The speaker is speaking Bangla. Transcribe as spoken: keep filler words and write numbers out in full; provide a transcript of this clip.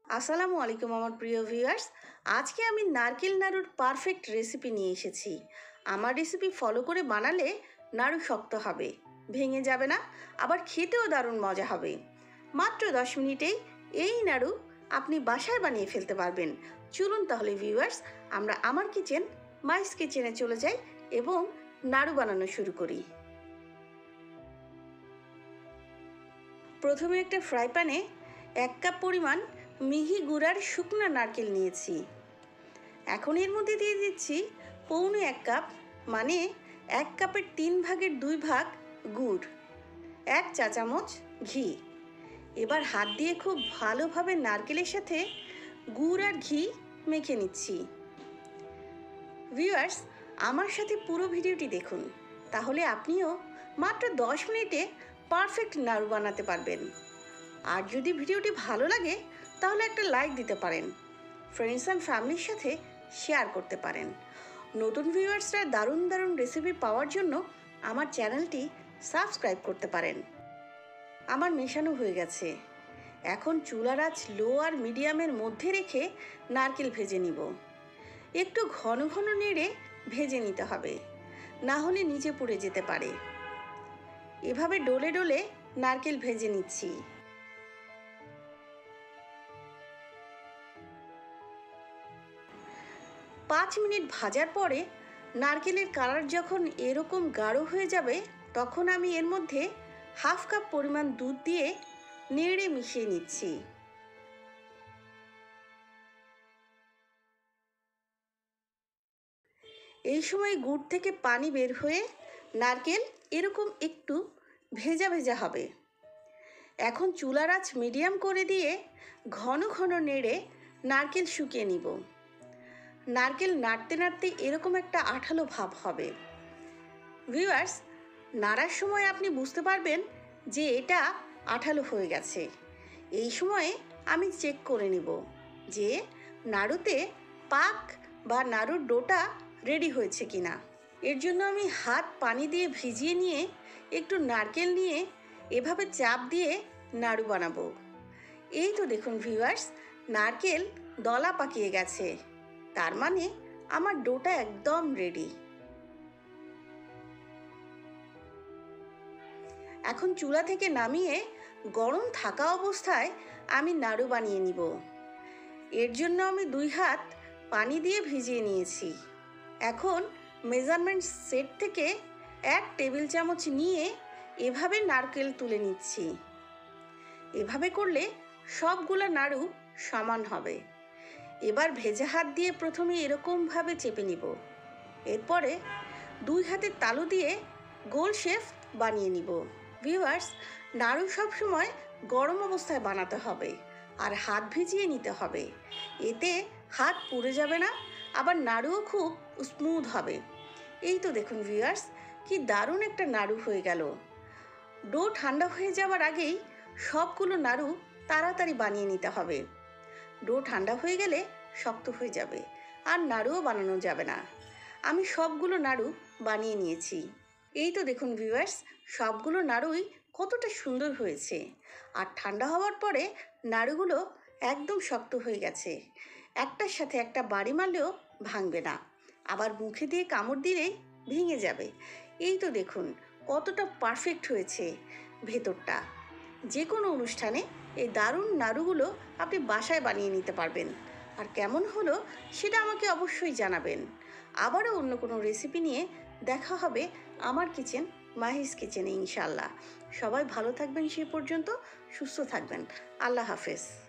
আসসালামু আলাইকুম আমার প্রিয় ভিউয়ার্স। আজকে আমি নারকেল নাড়ুর পারফেক্ট রেসিপি নিয়ে এসেছি। আমার রেসিপি ফলো করে বানালে নাড়ু শক্ত হবে, ভেঙে যাবে না, আবার খেতেও দারুণ মজা হবে। মাত্র দশ মিনিটেই এই নাড়ু আপনি বাসায় বানিয়ে ফেলতে পারবেন। চলুন তাহলে ভিউয়ার্স, আমরা আমার কিচেন মাইস কিচেনে চলে যাই এবং নাড়ু বানানো শুরু করি। প্রথমে একটা ফ্রাই প্যানে এক কাপ পরিমাণ মিহি গুড়ার শুকনো নারকেল নিয়েছি। এখন এর মধ্যে দিয়ে দিচ্ছি পৌনে এক কাপ, মানে এক কাপের তিন ভাগের দুই ভাগ গুড়, এক চা চামচ ঘি। এবার হাত দিয়ে খুব ভালোভাবে নারকেলের সাথে গুড় আর ঘি মেখে নিচ্ছি। ভিউয়ার্স, আমার সাথে পুরো ভিডিওটি দেখুন, তাহলে আপনিও মাত্র দশ মিনিটে পারফেক্ট নাড়ু বানাতে পারবেন। আর যদি ভিডিওটি ভালো লাগে তাহলে একটা লাইক দিতে পারেন, ফ্রেন্ডস অ্যান্ড ফ্যামিলির সাথে শেয়ার করতে পারেন। নতুন ভিউয়ার্সরা দারুণ দারুণ রেসিপি পাওয়ার জন্য আমার চ্যানেলটি সাবস্ক্রাইব করতে পারেন। আমার মেশানো হয়ে গেছে। এখন চুলার আঁচ লো আর মিডিয়ামের মধ্যে রেখে নারকেল ভেজে নিব। একটু ঘন ঘন নেড়ে ভেজে নিতে হবে, না হলে নিচে পুড়ে যেতে পারে। এভাবে ডলে ডলে নারকেল ভেজে নিচ্ছি। পাঁচ মিনিট ভাজার পরে নারকেলের কালার যখন এরকম গাঢ় হয়ে যাবে, তখন আমি এর মধ্যে হাফ কাপ পরিমাণ দুধ দিয়ে নেড়ে মিশিয়ে নিচ্ছি। এই সময় গুড় থেকে পানি বের হয়ে নারকেল এরকম একটু ভেজা ভেজা হবে। এখন চুলার আঁচ মিডিয়াম করে দিয়ে ঘন ঘন নেড়ে নারকেল শুকিয়ে নিব। নারকেল নাড়তে নাড়তে এরকম একটা আঠালো ভাব হবে। ভিউয়ার্স, নাড়ার সময় আপনি বুঝতে পারবেন যে এটা আঠালো হয়ে গেছে। এই সময়ে আমি চেক করে নিব যে নাড়ুতে পাক বা নাড়ুর ডোটা রেডি হয়েছে কিনা। এর জন্য আমি হাত পানি দিয়ে ভিজিয়ে নিয়ে একটু নারকেল নিয়ে এভাবে চাপ দিয়ে নাড়ু বানাবো। এই তো দেখুন ভিউয়ার্স, নারকেল দলা পাকিয়ে গেছে, তার মানে আমার ডোটা একদম রেডি। এখন চুলা থেকে নামিয়ে গরম থাকা অবস্থায় আমি নাড়ু বানিয়ে নিব। এর জন্য আমি দুই হাত পানি দিয়ে ভিজিয়ে নিয়েছি। এখন মেজারমেন্ট সেট থেকে এক টেবিল চামচ নিয়ে এভাবে নারকেল তুলে নিচ্ছি। এভাবে করলে সবগুলো নাড়ু সমান হবে। এবার ভেজা হাত দিয়ে প্রথমে এরকমভাবে চেপে নিব। এরপরে দুই হাতের তালু দিয়ে গোল শেপ বানিয়ে নিব। ভিউয়ার্স, নাড়ু সবসময় গরম অবস্থায় বানাতে হবে আর হাত ভিজিয়ে নিতে হবে। এতে হাত পুড়ে যাবে না, আবার নাড়ুও খুব স্মুথ হবে। এই তো দেখুন ভিউয়ার্স, কি দারুণ একটা নাড়ু হয়ে গেল। ডো ঠান্ডা হয়ে যাওয়ার আগেই সবগুলো নাড়ু তাড়াতাড়ি বানিয়ে নিতে হবে। ডো ঠান্ডা হয়ে গেলে শক্ত হয়ে যাবে আর নাড়ুও বানানো যাবে না। আমি সবগুলো নাড়ু বানিয়ে নিয়েছি। এই তো দেখুন ভিউয়ার্স, সবগুলো নাড়ুই কতটা সুন্দর হয়েছে। আর ঠান্ডা হওয়ার পরে নাড়ুগুলো একদম শক্ত হয়ে গেছে, একটার সাথে একটা বাড়ি মারলেও ভাঙবে না, আবার মুখে দিয়ে কামড় দিলেই ভেঙে যাবে। এই তো দেখুন কতটা পারফেক্ট হয়েছে ভেতরটা। যে কোনো অনুষ্ঠানে এই দারুণ নাড়ুগুলো আপনি বাসায় বানিয়ে নিতে পারবেন। আর কেমন হলো সেটা আমাকে অবশ্যই জানাবেন। আবারও অন্য কোনো রেসিপি নিয়ে দেখা হবে আমার কিচেন মাহিস কিচেনে ইনশাল্লাহ। সবাই ভালো থাকবেন, সেই পর্যন্ত সুস্থ থাকবেন। আল্লাহ হাফেজ।